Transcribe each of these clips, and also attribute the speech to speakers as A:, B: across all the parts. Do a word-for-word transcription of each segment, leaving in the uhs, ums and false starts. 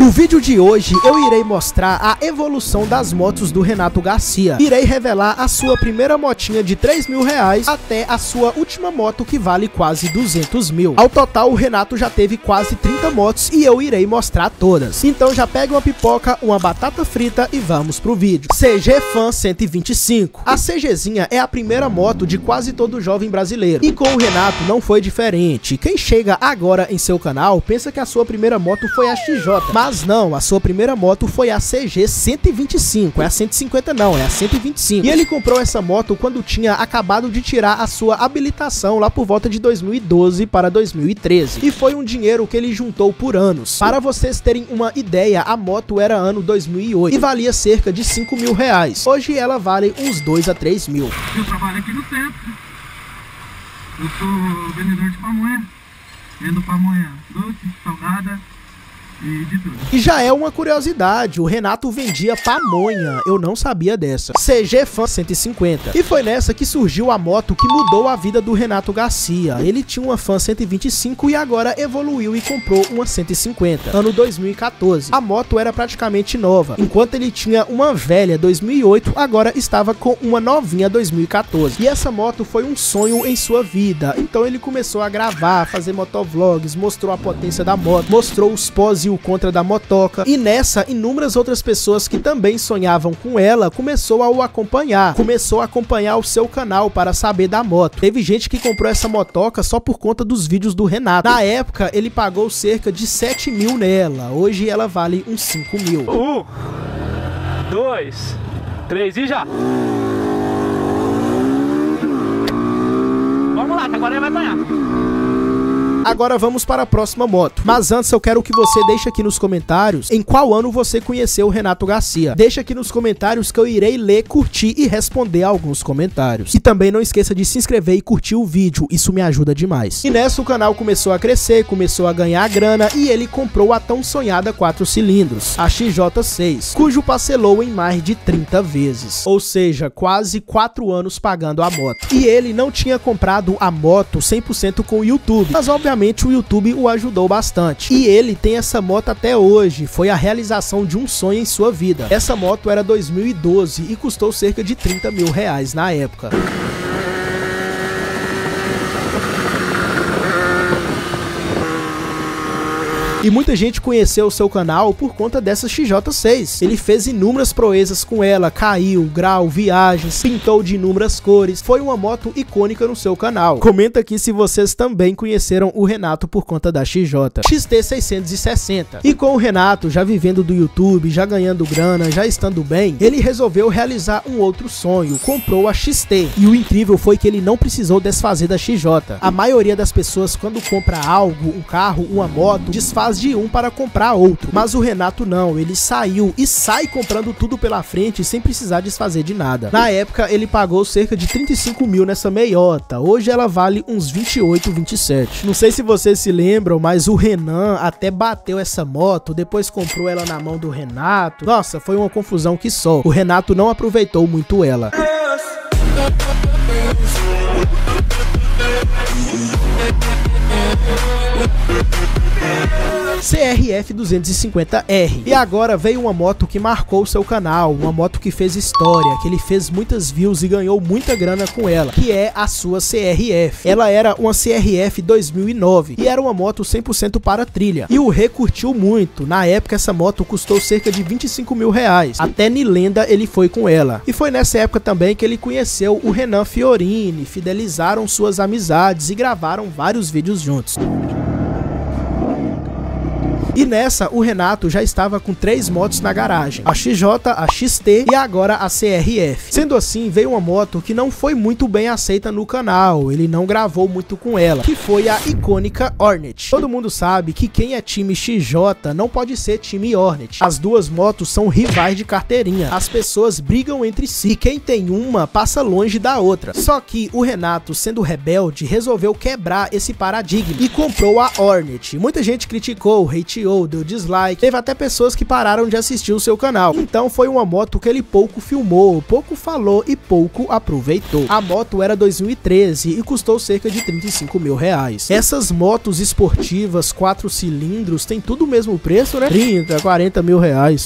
A: No vídeo de hoje eu irei mostrar a evolução das motos do Renato Garcia. Irei revelar a sua primeira motinha de três mil reais até a sua última moto que vale quase duzentos mil. Ao total o Renato já teve quase trinta motos e eu irei mostrar todas. Então já pega uma pipoca, uma batata frita e vamos pro vídeo. C G Fan cento e vinte e cinco. A CGzinha é a primeira moto de quase todo jovem brasileiro. E com o Renato não foi diferente. Quem chega agora em seu canal pensa que a sua primeira moto foi a X J. Mas não, a sua primeira moto foi a C G cento e vinte e cinco, é a cento e cinquenta não, é a cento e vinte e cinco. E ele comprou essa moto quando tinha acabado de tirar a sua habilitação lá por volta de dois mil e doze para dois mil e treze. E foi um dinheiro que ele juntou por anos. Para vocês terem uma ideia, a moto era ano dois mil e oito e valia cerca de cinco mil reais. Hoje ela vale uns dois a três mil.
B: Eu trabalho aqui no centro. Eu sou vendedor de pamonha. Vendo pamonha doce, salgada e de tudo.
A: E já é uma curiosidade, o Renato vendia pamonha, eu não sabia dessa. C G Fan cento e cinquenta. E foi nessa que surgiu a moto que mudou a vida do Renato Garcia. Ele tinha uma Fan cento e vinte e cinco e agora evoluiu e comprou uma cento e cinquenta, ano dois mil e quatorze. A moto era praticamente nova, enquanto ele tinha uma velha dois mil e oito, agora estava com uma novinha dois mil e quatorze. E essa moto foi um sonho em sua vida, então ele começou a gravar, fazer motovlogs, mostrou a potência da moto, mostrou os pós e o contra da motoca, e nessa inúmeras outras pessoas que também sonhavam com ela começou a o acompanhar, começou a acompanhar o seu canal para saber da moto. Teve gente que comprou essa motoca só por conta dos vídeos do Renato. Na época ele pagou cerca de sete mil nela, hoje ela vale uns cinco mil.
B: Um, dois, três e já! Vamos lá, que agora ele vai apanhar.
A: Agora vamos para a próxima moto. Mas antes eu quero que você deixe aqui nos comentários em qual ano você conheceu o Renato Garcia. Deixa aqui nos comentários que eu irei ler, curtir e responder alguns comentários. E também não esqueça de se inscrever e curtir o vídeo, isso me ajuda demais. E nessa o canal começou a crescer, começou a ganhar grana e ele comprou a tão sonhada quatro cilindros, a X J seis, cujo parcelou em mais de trinta vezes. Ou seja, quase quatro anos pagando a moto. E ele não tinha comprado a moto cem por cento com o YouTube, mas obviamente o YouTube o ajudou bastante. E ele tem essa moto até hoje, foi a realização de um sonho em sua vida. Essa moto era dois mil e doze e custou cerca de trinta mil reais na época. E muita gente conheceu o seu canal por conta dessa X J seis. Ele fez inúmeras proezas com ela, caiu, grau, viagens, pintou de inúmeras cores. Foi uma moto icônica no seu canal. Comenta aqui se vocês também conheceram o Renato por conta da X J. X T seiscentos e sessenta. E com o Renato já vivendo do YouTube, já ganhando grana, já estando bem, ele resolveu realizar um outro sonho. Comprou a X T. E o incrível foi que ele não precisou desfazer da X J. A maioria das pessoas quando compra algo, um carro, uma moto, desfaz de um para comprar outro, mas o Renato não, ele saiu e sai comprando tudo pela frente sem precisar desfazer de nada. Na época ele pagou cerca de trinta e cinco mil nessa meiota, hoje ela vale uns vinte e oito, vinte e sete. Não sei se vocês se lembram, mas o Renan até bateu essa moto, depois comprou ela na mão do Renato. Nossa, foi uma confusão que só. O Renato não aproveitou muito ela. C R F duzentos e cinquenta R. E agora veio uma moto que marcou o seu canal, uma moto que fez história, que ele fez muitas views e ganhou muita grana com ela, que é a sua C R F. Ela era uma C R F dois mil e nove e era uma moto cem por cento para trilha. E o Rê curtiu muito. Na época essa moto custou cerca de vinte e cinco mil reais. Até Nilenda ele foi com ela. E foi nessa época também que ele conheceu o Renan Fiorini, fidelizaram suas amizades e gravaram vários vídeos juntos. E nessa, o Renato já estava com três motos na garagem, a X J, a X T e agora a C R F. Sendo assim, veio uma moto que não foi muito bem aceita no canal, ele não gravou muito com ela, que foi a icônica Hornet. Todo mundo sabe que quem é time X J não pode ser time Hornet. As duas motos são rivais de carteirinha, as pessoas brigam entre si e quem tem uma passa longe da outra. Só que o Renato, sendo rebelde, resolveu quebrar esse paradigma e comprou a Hornet. Muita gente criticou, hateou, chateou, deu dislike, teve até pessoas que pararam de assistir o seu canal. Então foi uma moto que ele pouco filmou, pouco falou e pouco aproveitou. A moto era dois mil e treze e custou cerca de trinta e cinco mil reais. Essas motos esportivas, quatro cilindros, tem tudo o mesmo preço, né? trinta, quarenta mil reais.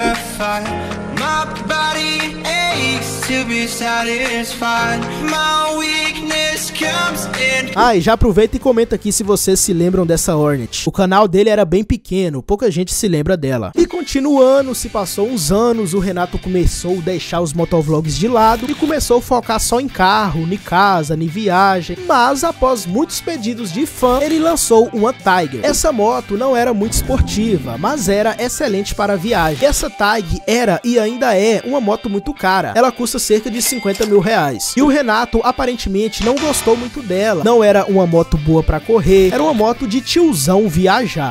A: Ah, e já aproveita e comenta aqui se vocês se lembram dessa Hornet. O canal dele era bem pequeno, pouca gente se lembra dela. E continuando, se passou uns anos, o Renato começou a deixar os motovlogs de lado e começou a focar só em carro, em casa, em viagem. Mas após muitos pedidos de fã, ele lançou uma Tiger. Essa moto não era muito esportiva, mas era excelente para viagem. Essa Tiger era e ainda é uma moto muito cara. Ela custa cerca de cinquenta mil reais. E o Renato aparentemente não gostou muito dela. Não era uma moto boa para correr, era uma moto de tiozão viajar.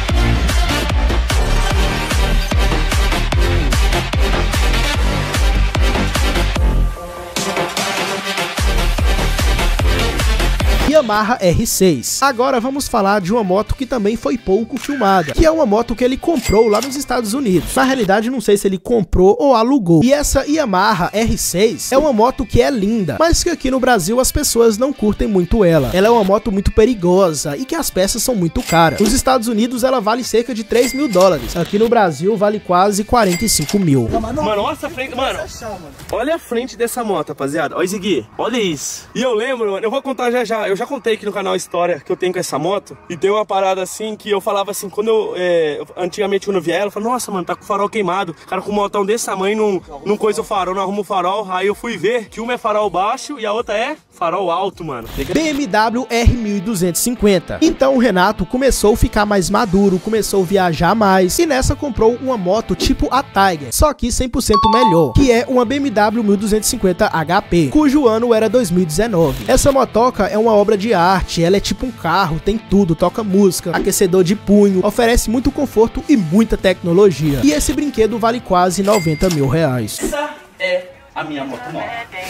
A: Yamaha R seis. Agora vamos falar de uma moto que também foi pouco filmada, que é uma moto que ele comprou lá nos Estados Unidos. Na realidade, não sei se ele comprou ou alugou. E essa Yamaha R seis é uma moto que é linda, mas que aqui no Brasil as pessoas não curtem muito ela. Ela é uma moto muito perigosa e que as peças são muito caras. Nos Estados Unidos ela vale cerca de três mil dólares. Aqui no Brasil vale quase quarenta e cinco mil.
C: Mano, olha essa frente, mano. Olha a frente dessa moto, rapaziada. Olha isso aqui. Olha isso. E eu lembro, mano, eu vou contar já já. Eu já contei aqui no canal a história que eu tenho com essa moto. E tem uma parada assim que eu falava assim, quando eu, é, antigamente quando eu via ela, eu falava, nossa, mano, tá com o farol queimado. Cara, com um motão desse tamanho, não, não coisa o farol, não arruma o farol. Aí eu fui ver que uma é farol baixo e a outra é farol alto, mano.
A: B M W R mil duzentos e cinquenta. Então o Renato começou a ficar mais maduro, começou a viajar mais e nessa comprou uma moto tipo a Tiger, só que cem por cento melhor, que é uma B M W mil duzentos e cinquenta H P, cujo ano era dois mil e dezenove. Essa motoca é uma obra de arte, ela é tipo um carro, tem tudo, toca música, aquecedor de punho, oferece muito conforto e muita tecnologia. E esse brinquedo vale quase noventa mil reais.
C: Essa é a minha moto nova.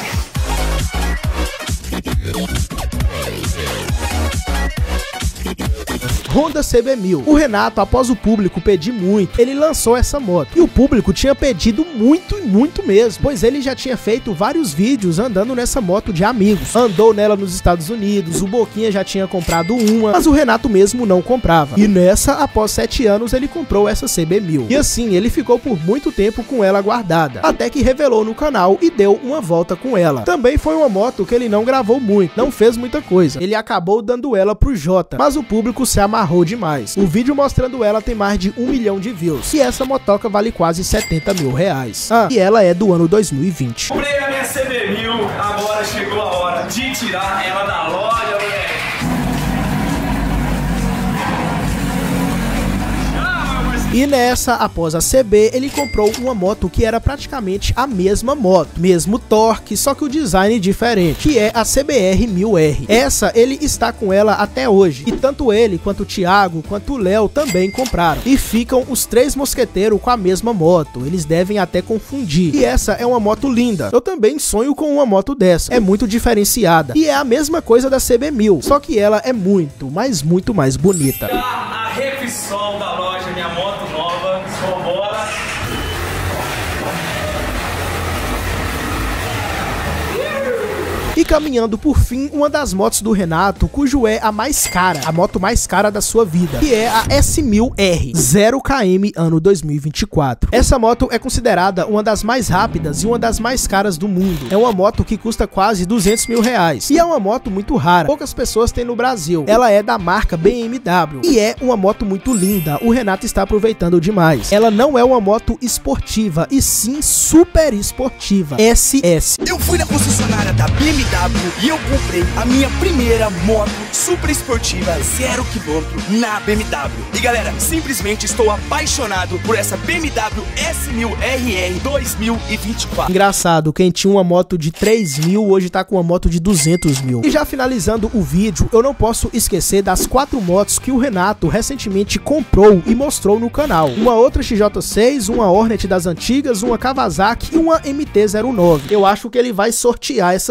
A: Honda C B mil. O Renato, após o público pedir muito, ele lançou essa moto. E o público tinha pedido muito e muito mesmo, pois ele já tinha feito vários vídeos andando nessa moto de amigos. Andou nela nos Estados Unidos, o Boquinha já tinha comprado uma, mas o Renato mesmo não comprava. E nessa, após sete anos, ele comprou essa C B mil. E assim, ele ficou por muito tempo com ela guardada, até que revelou no canal e deu uma volta com ela. Também foi uma moto que ele não gravou muito, não fez muita coisa. Ele acabou dando ela pro Jota, mas o público se amarrou demais. O vídeo mostrando ela tem mais de um milhão de views. E essa motoca vale quase setenta mil reais. Ah, e ela é do ano dois mil e vinte.
C: Comprei a minha C B mil, agora chegou a hora de tirar ela da loja, moleque.
A: E nessa, após a C B, ele comprou uma moto que era praticamente a mesma moto, mesmo torque, só que o design diferente, que é a C B R mil R. Essa, ele está com ela até hoje, e tanto ele, quanto o Thiago, quanto o Léo também compraram. E ficam os três mosqueteiros com a mesma moto, eles devem até confundir. E essa é uma moto linda, eu também sonho com uma moto dessa, é muito diferenciada. E é a mesma coisa da C B mil, só que ela é muito, mas muito mais bonita.
C: A Repsol da loja, minha moto nova, só bora.
A: E caminhando por fim, uma das motos do Renato, cujo é a mais cara, a moto mais cara da sua vida, que é a S mil R, zero quilômetros, ano dois mil e vinte e quatro. Essa moto é considerada uma das mais rápidas e uma das mais caras do mundo. É uma moto que custa quase duzentos mil reais. E é uma moto muito rara, poucas pessoas têm no Brasil. Ela é da marca B M W e é uma moto muito linda, o Renato está aproveitando demais. Ela não é uma moto esportiva, e sim super esportiva, S S.
D: Eu fui na concessionária da B M W e eu comprei a minha primeira moto super esportiva zero quilômetro na B M W. E galera, simplesmente estou apaixonado por essa B M W S mil R R dois mil e vinte e quatro.
A: Engraçado, quem tinha uma moto de três mil hoje tá com uma moto de duzentos mil. E já finalizando o vídeo, eu não posso esquecer das quatro motos que o Renato recentemente comprou e mostrou no canal. Uma outra X J seis, uma Hornet das antigas, uma Kawasaki e uma M T zero nove. Eu acho que ele vai sortear essas motos.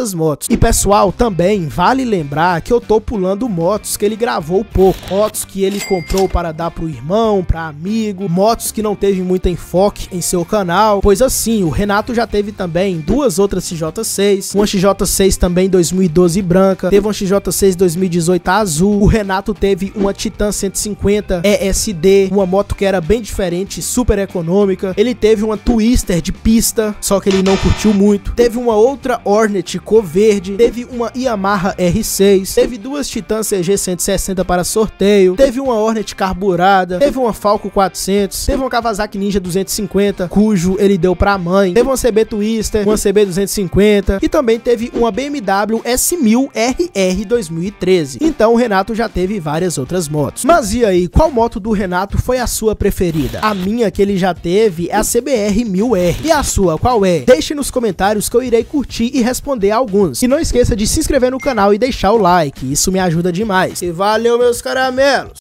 A: E pessoal, também vale lembrar que eu tô pulando motos que ele gravou pouco, motos que ele comprou para dar pro irmão, pra amigo, motos que não teve muito enfoque em seu canal, pois assim, o Renato já teve também duas outras X J seis, uma X J seis também dois mil e doze branca, teve uma X J seis dois mil e dezoito azul, o Renato teve uma Titan cento e cinquenta E S D, uma moto que era bem diferente, super econômica, ele teve uma Twister de pista, só que ele não curtiu muito, teve uma outra Hornet cor verde, teve uma Yamaha R seis, teve duas Titan C G cento e sessenta para sorteio, teve uma Hornet carburada, teve uma Falco quatrocentos, teve uma Kawasaki Ninja duzentos e cinquenta, cujo ele deu pra mãe, teve uma C B Twister, uma C B duzentos e cinquenta e também teve uma B M W S mil R R dois mil e treze. Então o Renato já teve várias outras motos. Mas e aí, qual moto do Renato foi a sua preferida? A minha que ele já teve é a C B R mil R. E a sua, qual é? Deixe nos comentários que eu irei curtir e responder alguns. E não esqueça de se inscrever no canal e deixar o like, isso me ajuda demais. E valeu, meus caramelos!